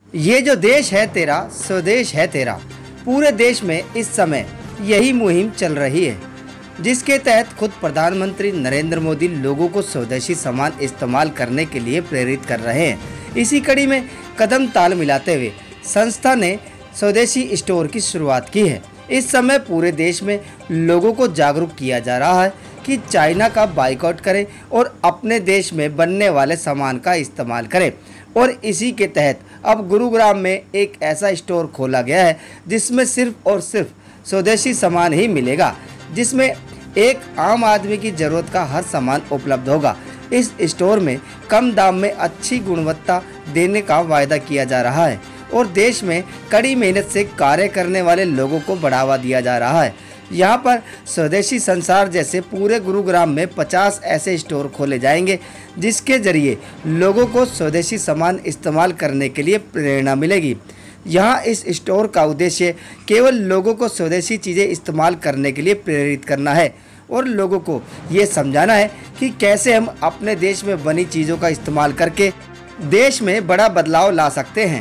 ये जो देश है तेरा स्वदेश है तेरा, पूरे देश में इस समय यही मुहिम चल रही है, जिसके तहत खुद प्रधानमंत्री नरेंद्र मोदी लोगों को स्वदेशी सामान इस्तेमाल करने के लिए प्रेरित कर रहे हैं। इसी कड़ी में कदम ताल मिलाते हुए संस्था ने स्वदेशी स्टोर की शुरुआत की है। इस समय पूरे देश में लोगों को जागरूक किया जा रहा है कि चाइना का बाइकआउट करें और अपने देश में बनने वाले सामान का इस्तेमाल करें। और इसी के तहत अब गुरुग्राम में एक ऐसा स्टोर खोला गया है जिसमें सिर्फ और सिर्फ स्वदेशी सामान ही मिलेगा, जिसमें एक आम आदमी की ज़रूरत का हर सामान उपलब्ध होगा। इस स्टोर में कम दाम में अच्छी गुणवत्ता देने का वायदा किया जा रहा है और देश में कड़ी मेहनत से कार्य करने वाले लोगों को बढ़ावा दिया जा रहा है। यहाँ पर स्वदेशी संसार जैसे पूरे गुरुग्राम में 50 ऐसे स्टोर खोले जाएंगे, जिसके जरिए लोगों को स्वदेशी सामान इस्तेमाल करने के लिए प्रेरणा मिलेगी। यहाँ इस स्टोर का उद्देश्य केवल लोगों को स्वदेशी चीज़ें इस्तेमाल करने के लिए प्रेरित करना है और लोगों को ये समझाना है कि कैसे हम अपने देश में बनी चीज़ों का इस्तेमाल करके देश में बड़ा बदलाव ला सकते हैं।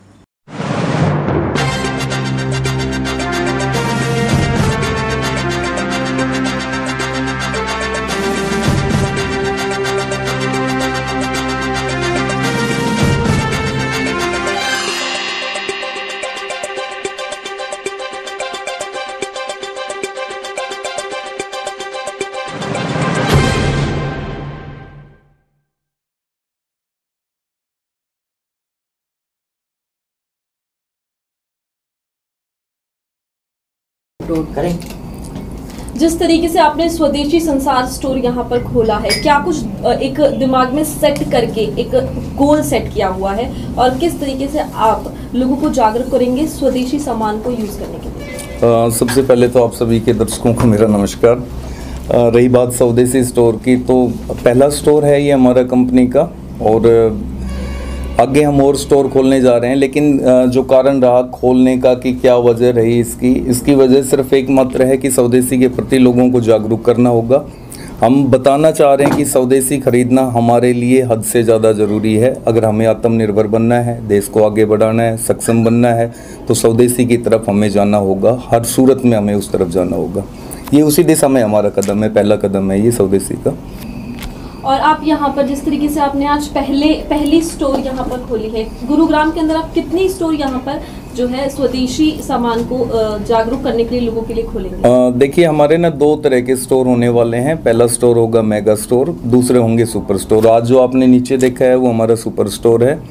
करें। जिस तरीके से आपने स्वदेशी संसार स्टोर यहाँ पर खोला है, क्या कुछ एक दिमाग में सेट करके एक गोल सेट किया हुआ है और किस तरीके से आप लोगों को जागरूक करेंगे स्वदेशी सामान को यूज़ करने के लिए? सबसे पहले तो आप सभी के दर्शकों को मेरा नमस्कार। रही बात स्वदेशी स्टोर की, तो पहला स्टोर है ये हमारा कंपनी का और आगे हम और स्टोर खोलने जा रहे हैं। लेकिन जो कारण रहा खोलने का कि क्या वजह रही इसकी वजह सिर्फ एक मात्र है कि स्वदेशी के प्रति लोगों को जागरूक करना होगा। हम बताना चाह रहे हैं कि स्वदेशी खरीदना हमारे लिए हद से ज़्यादा ज़रूरी है। अगर हमें आत्मनिर्भर बनना है, देश को आगे बढ़ाना है, सक्षम बनना है, तो स्वदेशी की तरफ हमें जाना होगा। हर सूरत में हमें उस तरफ जाना होगा। ये उसी दिशा में हमारा कदम है, पहला कदम है ये स्वदेशी का। और आप यहाँ पर जिस तरीके से आपने आज पहली स्टोर यहाँ पर खोली है गुरुग्राम के अंदर, आप कितनी स्टोर यहाँ पर जो है स्वदेशी सामान को जागरूक करने के लिए लोगों के लिए खोलेंगे? देखिए, हमारे ना दो तरह के स्टोर होने वाले हैं। पहला स्टोर होगा मेगा स्टोर, दूसरे होंगे सुपर स्टोर। आज जो आपने नीचे देखा है वो हमारा सुपर स्टोर है।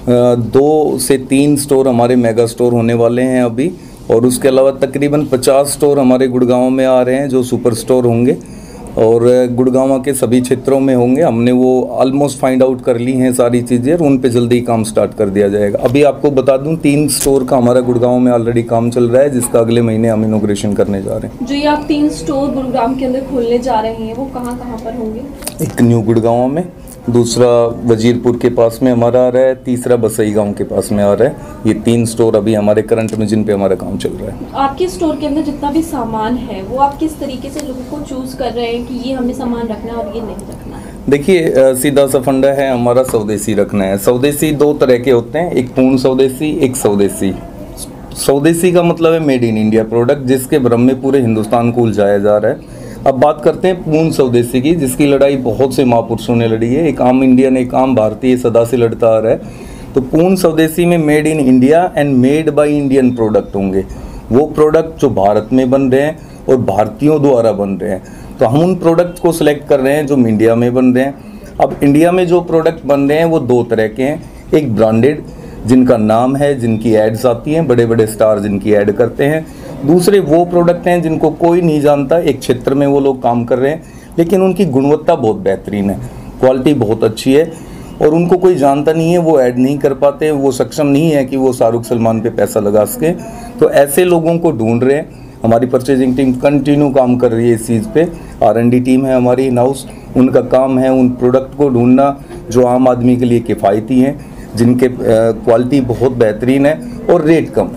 2 से 3 स्टोर हमारे मेगा स्टोर होने वाले हैं अभी, और उसके अलावा तकरीबन 50 स्टोर हमारे गुड़गांव में आ रहे हैं जो सुपर स्टोर होंगे और गुड़गांव के सभी क्षेत्रों में होंगे। हमने वो ऑलमोस्ट फाइंड आउट कर ली हैं सारी चीज़ें और उन पे जल्दी ही काम स्टार्ट कर दिया जाएगा। अभी आपको बता दूं 3 स्टोर का हमारा गुड़गांव में ऑलरेडी काम चल रहा है, जिसका अगले महीने हम इनॉग्रेशन करने जा रहे हैं। जो ये आप 3 स्टोर गुड़गांव के अंदर खोलने जा रहे हैं वो कहाँ पर होंगे? एक न्यू गुड़गांव में, दूसरा वजीरपुर के पास में हमारा आ रहा है, तीसरा बसई गांव के पास में आ रहा है। ये 3 स्टोर अभी हमारे करंट में जिन पे हमारा काम चल रहा है। आपके स्टोर के अंदर जितना भी सामान है वो आप किस तरीके से लोगों को चूज कर रहे हैं कि ये हमें सामान रखना है और ये नहीं रखना है? देखिए, सीधा सा फंडा है हमारा, स्वदेशी रखना है। स्वदेशी 2 तरह के होते हैं, एक पूर्ण स्वदेशी, एक स्वदेशी। स्वदेशी का मतलब है मेड इन इंडिया प्रोडक्ट, जिसके भ्रम में पूरे हिंदुस्तान को उलझाया जा रहा है। अब बात करते हैं पूर्ण स्वदेशी की, जिसकी लड़ाई बहुत से महापुरुषों ने लड़ी है। एक आम इंडियन, एक आम भारतीय सदा से लड़ता आ रहा है। तो पूर्ण स्वदेशी में made in India and made by Indian product होंगे। वो प्रोडक्ट जो भारत में बन रहे हैं और भारतीयों द्वारा बन रहे हैं। तो हम उन प्रोडक्ट को सिलेक्ट कर रहे हैं जो इंडिया में बन रहे हैं। अब इंडिया में जो प्रोडक्ट बन रहे हैं वो 2 तरह के हैं। एक ब्रांडेड, जिनका नाम है, जिनकी एड्स आती हैं, बड़े बड़े स्टार जिनकी ऐड करते हैं। दूसरे वो प्रोडक्ट हैं जिनको कोई नहीं जानता, एक क्षेत्र में वो लोग काम कर रहे हैं लेकिन उनकी गुणवत्ता बहुत बेहतरीन है, क्वालिटी बहुत अच्छी है और उनको कोई जानता नहीं है, वो ऐड नहीं कर पाते, वो सक्षम नहीं है कि वो शाहरुख सलमान पे पैसा लगा सके। तो ऐसे लोगों को ढूंढ रहे हैं। हमारी परचेजिंग टीम कंटिन्यू काम कर रही है इस चीज़ पे। R&D टीम है हमारी इन हाउस, उनका काम है उन प्रोडक्ट को ढूंढना जो आम आदमी के लिए किफ़ायती हैं, जिनके क्वालिटी बहुत बेहतरीन है और रेट कम है।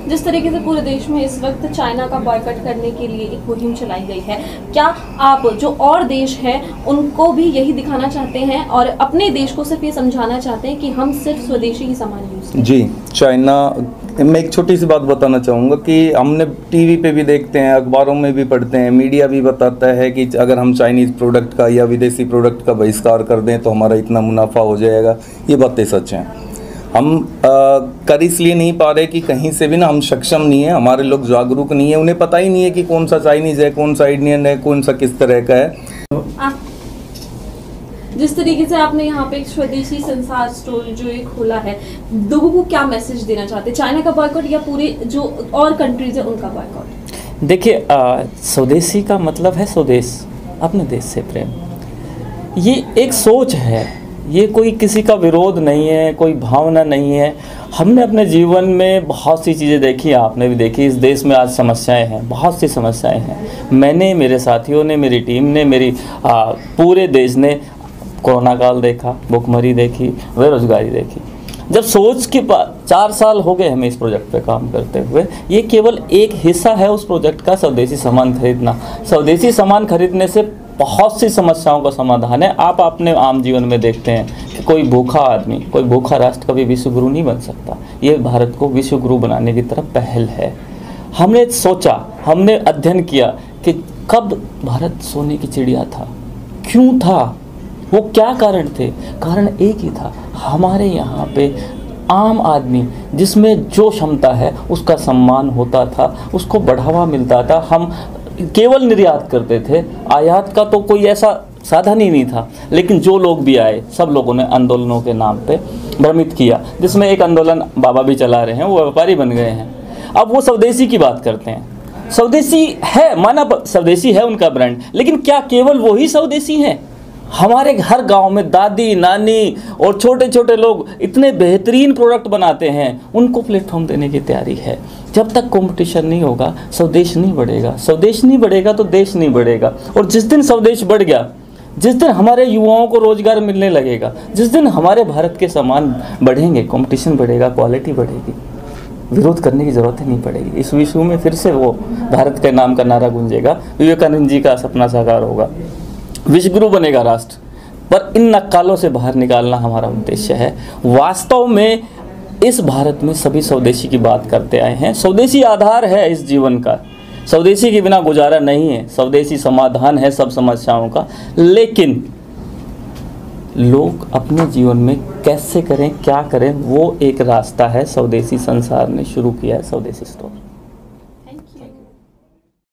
जिस तरीके से पूरे देश में इस वक्त चाइना का बॉयकॉट करने के लिए एक मुहिम चलाई गई है, क्या आप जो और देश हैं उनको भी यही दिखाना चाहते हैं और अपने देश को सिर्फ ये समझाना चाहते हैं कि हम सिर्फ स्वदेशी ही सामान यूज़ करें? जी, चाइना, मैं एक छोटी सी बात बताना चाहूँगा कि हमने टीवी पे भी देखते हैं, अखबारों में भी पढ़ते हैं, मीडिया भी बताता है कि अगर हम चाइनीज़ प्रोडक्ट का या विदेशी प्रोडक्ट का बहिष्कार कर दें तो हमारा इतना मुनाफा हो जाएगा। ये बातें सच हैं। हम कर इसलिए नहीं पा रहे कि कहीं से भी ना हम सक्षम नहीं है, हमारे लोग जागरूक नहीं है, उन्हें पता ही नहीं है कि कौन सा चाइनीज़ है, कौन सा इंडियन है, कौन सा किस तरह का है। जिस तरीके से आपने यहाँ पे एक स्वदेशी संसार स्टोर जो एक खोला है, लोगों को क्या मैसेज देना चाहते हैं? चाइना का बॉयकॉट या पूरे जो और कंट्रीज है उनका बॉयकॉट? देखिए, स्वदेशी का मतलब है स्वदेश, अपने देश से प्रेम। ये एक सोच है, ये कोई किसी का विरोध नहीं है, कोई भावना नहीं है। हमने अपने जीवन में बहुत सी चीज़ें देखी, आपने भी देखी। इस देश में आज समस्याएं हैं, बहुत सी समस्याएं हैं। मैंने, मेरे साथियों ने, मेरी टीम ने, मेरी पूरे देश ने कोरोना काल देखा, भुखमरी देखी, बेरोजगारी देखी। जब सोच के 4 साल हो गए हमें इस प्रोजेक्ट पे काम करते हुए, ये केवल एक हिस्सा है उस प्रोजेक्ट का, स्वदेशी सामान खरीदना। स्वदेशी सामान खरीदने से बहुत सी समस्याओं का समाधान है। आप अपने आम जीवन में देखते हैं कि कोई भूखा आदमी, कोई भूखा राष्ट्र कभी विश्व गुरु नहीं बन सकता। ये भारत को विश्व गुरु बनाने की तरफ पहल है। हमने सोचा, हमने अध्ययन किया कि कब भारत सोने की चिड़िया था, क्यों था, वो क्या कारण थे। कारण एक ही था, हमारे यहाँ पे आम आदमी जिसमें जो क्षमता है उसका सम्मान होता था, उसको बढ़ावा मिलता था। हम केवल निर्यात करते थे, आयात का तो कोई ऐसा साधन ही नहीं था। लेकिन जो लोग भी आए, सब लोगों ने आंदोलनों के नाम पे भ्रमित किया, जिसमें एक आंदोलन बाबा भी चला रहे हैं, वो व्यापारी बन गए हैं। अब वो स्वदेशी की बात करते हैं। स्वदेशी है, माना स्वदेशी है उनका ब्रांड, लेकिन क्या केवल वही स्वदेशी हैं? हमारे हर गांव में दादी, नानी और छोटे छोटे लोग इतने बेहतरीन प्रोडक्ट बनाते हैं, उनको प्लेटफॉर्म देने की तैयारी है। जब तक कंपटीशन नहीं होगा, स्वदेश नहीं बढ़ेगा। स्वदेश नहीं बढ़ेगा तो देश नहीं बढ़ेगा। और जिस दिन स्वदेश बढ़ गया, जिस दिन हमारे युवाओं को रोजगार मिलने लगेगा, जिस दिन हमारे भारत के सामान बढ़ेंगे, कंपटीशन बढ़ेगा, क्वालिटी बढ़ेगी, विरोध करने की ज़रूरत ही नहीं पड़ेगी। इस विश्व में फिर से वो भारत के नाम का नारा गूंजेगा, विवेकानंद जी का सपना साकार होगा, विश्वगुरु बनेगा राष्ट्र। पर इन नक्कालों से बाहर निकालना हमारा उद्देश्य है। वास्तव में इस भारत में सभी स्वदेशी की बात करते आए हैं। स्वदेशी आधार है इस जीवन का, स्वदेशी के बिना गुजारा नहीं है। स्वदेशी समाधान है सब समस्याओं का। लेकिन लोग अपने जीवन में कैसे करें, क्या करें, वो एक रास्ता है स्वदेशी संसार ने शुरू किया है, स्वदेशी स्टोर।